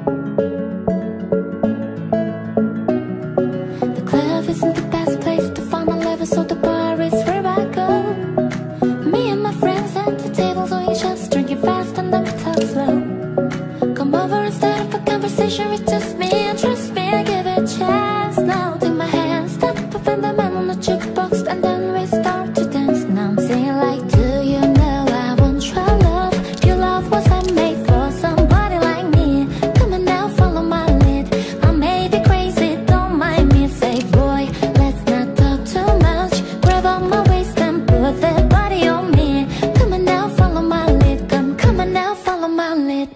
The club isn't the best place to find a lover, so the bar is where I go. Me and my friends at the table doing shots, drinking fast and then we talk slow. Come over and start up a conversation with just me, and trust me, I give it a chance. Now take my hand, step up in the man on the jukebox, and then we start to dance. Now I'm singing like, do you know I want your love? Your love was handmade for somebody like me. Come on now, follow my lead. I may be crazy, don't mind me. Say, boy, let's not talk too much. Grab on my waist and put that body on me. Come on now, follow my lead. Come on now, follow my lead.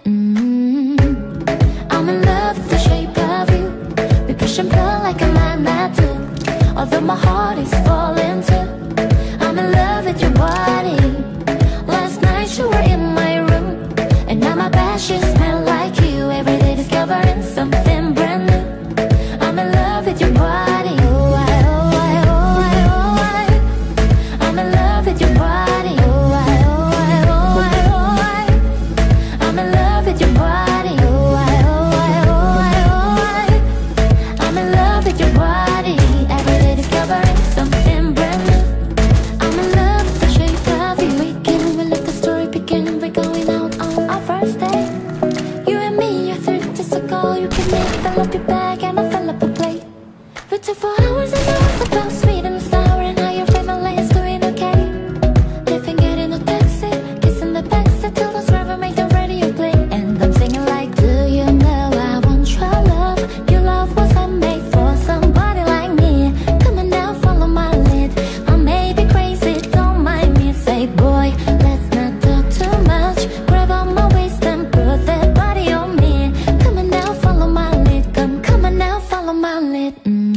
I'm in love with the shape of you. We push and pull like a magnet do. Although my heart is falling too, I'm in love with your body. Last night you were in my room, and now my bed sheets smell like you. Every day discovering something brand new. I'm in love with your body. Oh, I, oh, I, oh, I, oh, I. I'm in love with your body. Oh, I, oh, I, oh, I, oh, I. I'm in love with your body. Oh, I, oh, I, oh, I, oh, I. I'm in love with your body. Every day discovering something brand new. I'm in love with the shape of you. We let the story begin. We're going out on our first day. You and me are 30 just ago. You can make fill up your bag and I fill up a plate. We took 4 hours and hours about sweet and sour, and how your family is doing okay. Living, getting a taxi, kissing the backseat till the driver made the radio play. And I'm singing like, do you know I want your love? Your love was handmade for somebody like me. Come on now, follow my lead. I may be crazy, don't mind me. Say, boy, let's not talk too much. Grab on my waist and put that body on me. Come on now, follow my lead. Come on now, follow my lead.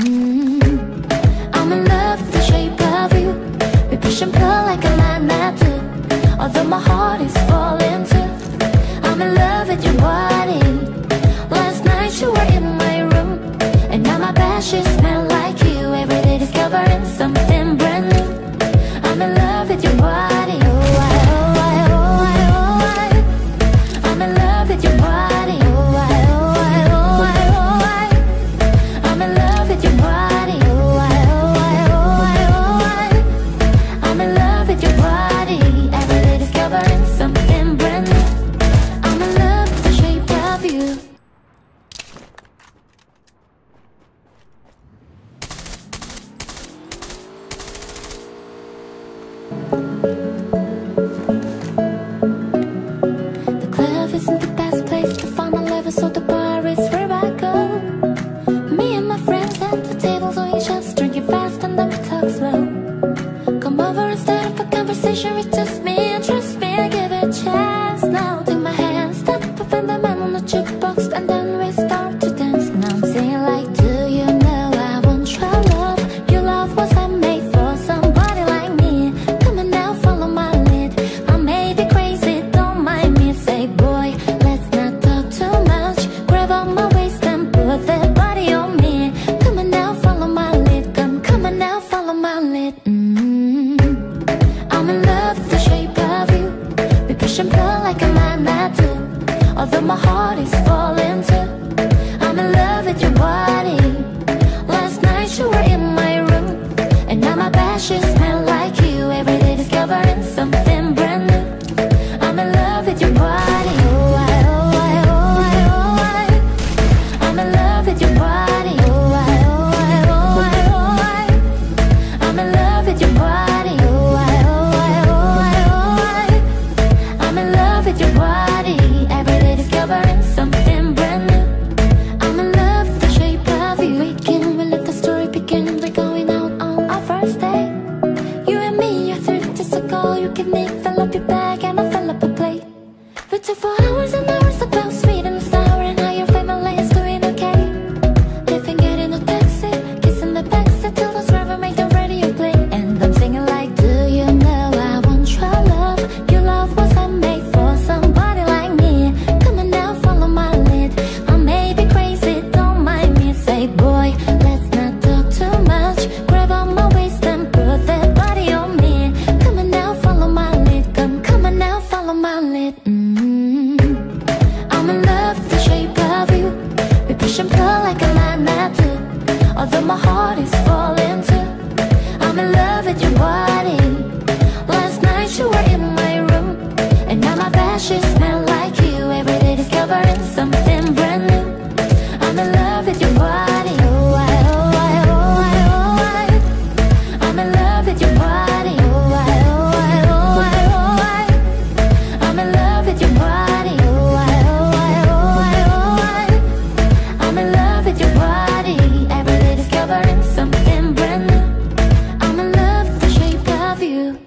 I'm in love with the shape of you. We push and pull like a magnet do. Although my heart is falling too, I'm in love with your body. Last night you were in my room, and now my bed sheets smell like you. Every day discovering something brand new. I'm in love with your body. Oh, I, oh, I, oh, I, oh, I. I'm in love with your body. Oh, I, oh, I, oh, I, oh, I. I'm in love with your body. Oh, I, oh, I, oh, I, oh, I. I'm in love with your body. Every day discovering something brand new. I'm in love with the shape of you. The club isn't the best place to find a lover, so the bar is where I go. Me and my friends at the table doing shots, drinking fast and then we talk slow. Come over and start up a conversation with just me, and trust me, I give it a chance. Now take my hand, step up in the man on the jukebox, and then we start to dance. Now I'm singing like, do you know I want your love? Your love was handmade for somebody like me. Come on now, follow my lead. I may be crazy, don't mind me. Say, boy, let's not talk too much. Grab on my waist and put that body on me. Come on now, follow my lead. Come on now, follow my lead. I'm in love with the shape of you. We push and pull like a magnet do. Although my heart is falling too, I'm in love with your body. Last night you were in my room, and now my bed sheets smell like you. Every day discovering something brand new. I'm in love with your body. Oh, I, oh, I, oh, I, oh, I. I'm in love with your body. Oh, I, oh, I, oh, I, oh, I. I'm in love with your body. Oh, I, oh, I, oh, I, oh, I. I'm in love with your body. Every day discovering something brand new. I'm in love with the shape of you. We let the story begin. We're going out on our first day. You and me are 30 just ago. You can make fill up your bag and I fill up a plate. We took 4 hours and hours about sweet and sour, and how your family is doing okay. Living, getting a taxi, kissing the backseat till the driver made the radio play. And I'm singing like, do you know I want your love? Your love was handmade for somebody like me. Come on now, follow my lead. I may be crazy, don't mind me. Say, boy, let's not talk too much. Grab on my waist and put that body on me. Come on now, follow my lead. Come on now, follow my lead. she smell like you. Every day discovering something brand new. I'm in love with your body. Oh, I, oh, I, oh, I, oh, I. I'm in love with your body. Oh, I, oh, I, oh, I, oh, I. I'm in love with your body. Oh, I, oh, I, oh, I, oh, I. I'm in love with your body. Every day discovering something brand new. I'm in love with the shape of you.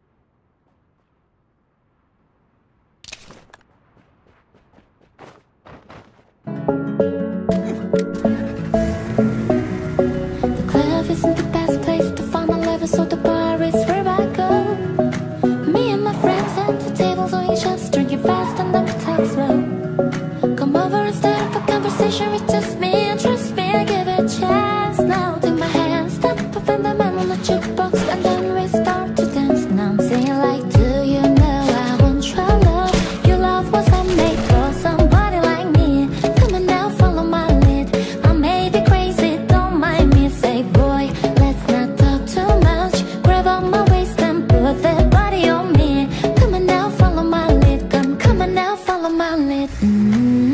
The club isn't the best place to find my lover, so the bar is where I go. Me and my friends at the table doing shots, drinking fast and then we talk slow. Come over and start up a conversation with just me, and trust me, I give it a chance. Now take my hand, step up in the man on the jukebox, and then we start to dance. Now I'm saying like, do you know I want your love? Your love wasn't made for somebody like me. Come on now, follow my lead. I may be crazy, don't mind me. Say boy, let's not talk too much. Grab on my waist and put that body on me. Come on now, follow my lead. Come on now, follow my lead.